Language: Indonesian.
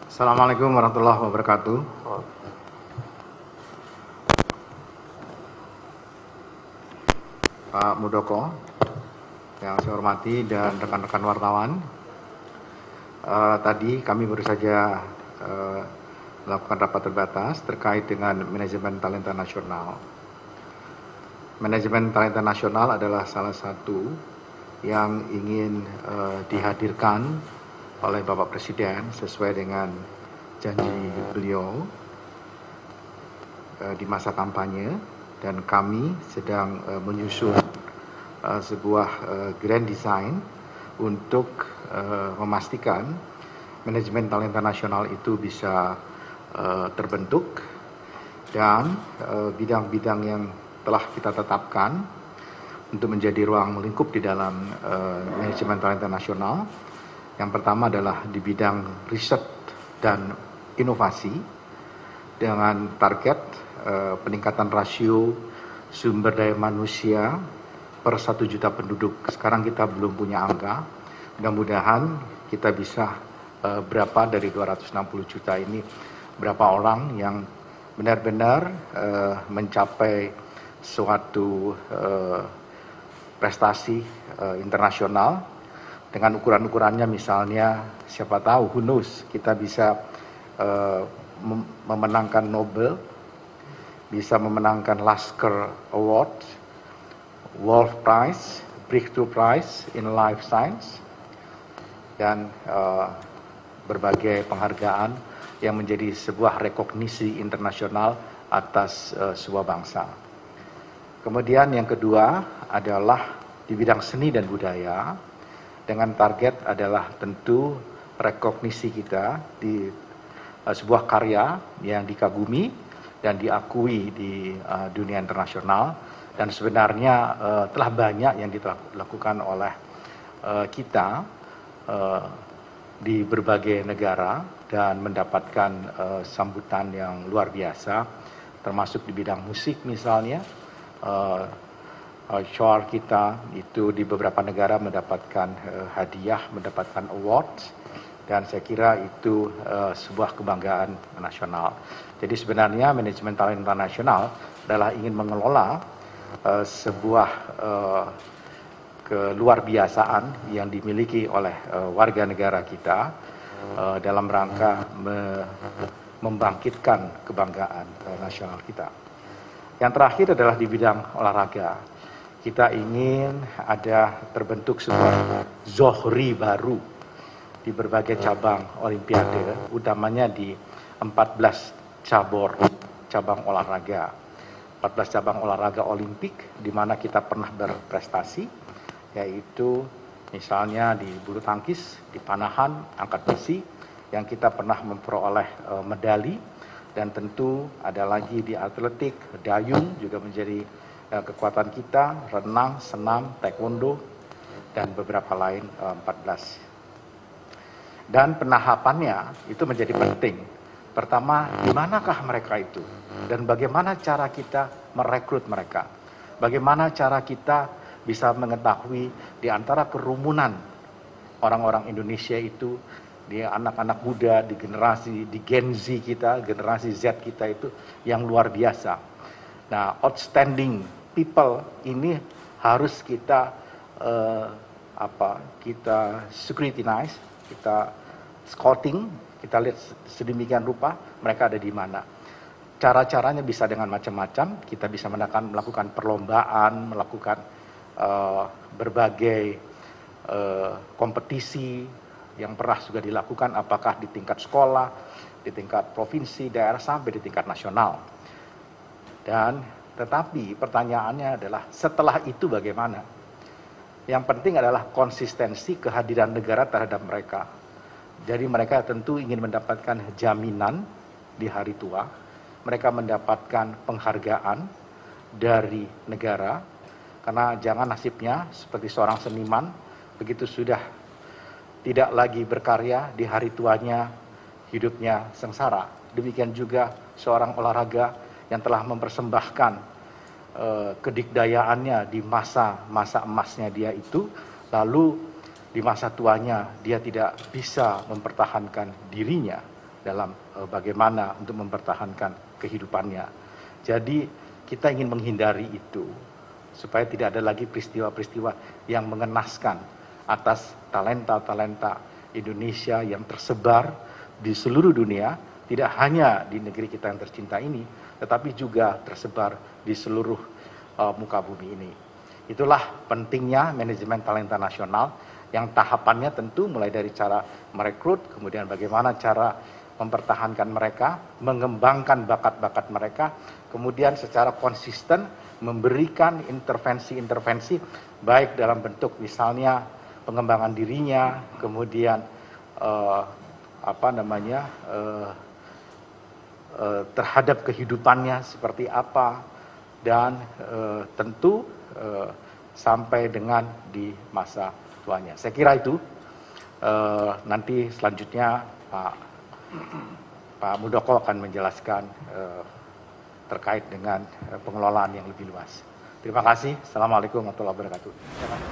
Assalamualaikum warahmatullahi wabarakatuh. Pak Muldoko, yang saya hormati, dan rekan-rekan wartawan. Tadi kami baru saja melakukan rapat terbatas terkait dengan manajemen talenta nasional. Manajemen talenta nasional adalah salah satu yang ingin dihadirkan oleh Bapak Presiden sesuai dengan janji beliau di masa kampanye, dan kami sedang menyusun sebuah grand design untuk memastikan manajemen talenta nasional itu bisa terbentuk, dan bidang-bidang yang telah kita tetapkan untuk menjadi ruang lingkup di dalam manajemen talenta nasional. Yang pertama adalah di bidang riset dan inovasi dengan target peningkatan rasio sumber daya manusia per 1 juta penduduk. Sekarang kita belum punya angka. Mudah-mudahan kita bisa berapa dari 260 juta ini, berapa orang yang benar-benar mencapai suatu prestasi internasional dengan ukuran-ukurannya. Misalnya, siapa tahu, who knows, kita bisa memenangkan Nobel, bisa memenangkan Lasker Award, Wolf Prize, Breakthrough Prize in Life Science, dan berbagai penghargaan yang menjadi sebuah rekognisi internasional atas sebuah bangsa. Kemudian yang kedua adalah di bidang seni dan budaya, dengan target adalah tentu rekognisi kita di sebuah karya yang dikagumi dan diakui di dunia internasional, dan sebenarnya telah banyak yang dilakukan oleh kita di berbagai negara dan mendapatkan sambutan yang luar biasa, termasuk di bidang musik misalnya. Show kita itu di beberapa negara mendapatkan hadiah, mendapatkan award, dan saya kira itu sebuah kebanggaan nasional. Jadi sebenarnya manajemen talenta nasional adalah ingin mengelola sebuah keluarbiasaan yang dimiliki oleh warga negara kita dalam rangka membangkitkan kebanggaan nasional kita. Yang terakhir adalah di bidang olahraga. Kita ingin ada terbentuk sebuah Zohri baru di berbagai cabang olimpiade, utamanya di 14 cabang olahraga. 14 cabang olahraga olimpik di mana kita pernah berprestasi, yaitu misalnya di bulu tangkis, di panahan, angkat besi, yang kita pernah memperoleh medali, dan tentu ada lagi di atletik, dayung juga menjadi kekuatan kita, renang, senam, taekwondo, dan beberapa lain 14. Dan penahapannya itu menjadi penting. Pertama, di manakah mereka itu? Dan bagaimana cara kita merekrut mereka? Bagaimana cara kita bisa mengetahui di antara kerumunan orang-orang Indonesia itu, di anak-anak muda, di generasi, di Gen Z kita, generasi Z kita itu yang luar biasa. Nah, outstanding people ini harus kita kita scrutinize, kita scouting, kita lihat sedemikian rupa mereka ada di mana. Cara-caranya bisa dengan macam-macam. Kita bisa melakukan perlombaan, melakukan berbagai kompetisi yang pernah juga dilakukan, apakah di tingkat sekolah, di tingkat provinsi, daerah, sampai di tingkat nasional. Tetapi pertanyaannya adalah setelah itu bagaimana? Yang penting adalah konsistensi kehadiran negara terhadap mereka. Jadi mereka tentu ingin mendapatkan jaminan di hari tua, mereka mendapatkan penghargaan dari negara, karena jangan nasibnya seperti seorang seniman, begitu sudah tidak lagi berkarya, di hari tuanya hidupnya sengsara. Demikian juga seorang olahraga yang telah mempersembahkan kedikdayaannya di masa emasnya dia itu, lalu di masa tuanya dia tidak bisa mempertahankan dirinya, dalam bagaimana untuk mempertahankan kehidupannya. Jadi kita ingin menghindari itu supaya tidak ada lagi peristiwa-peristiwa yang mengenaskan atas talenta-talenta Indonesia yang tersebar di seluruh dunia, tidak hanya di negeri kita yang tercinta ini, tetapi juga tersebar di seluruh muka bumi ini. Itulah pentingnya manajemen talenta nasional yang tahapannya tentu mulai dari cara merekrut, kemudian bagaimana cara mempertahankan mereka, mengembangkan bakat-bakat mereka, kemudian secara konsisten memberikan intervensi-intervensi baik dalam bentuk misalnya pengembangan dirinya, kemudian terhadap kehidupannya seperti apa, dan tentu sampai dengan di masa tuanya. Saya kira itu. Nanti selanjutnya Pak Muldoko akan menjelaskan terkait dengan pengelolaan yang lebih luas. Terima kasih. Assalamualaikum warahmatullahi wabarakatuh.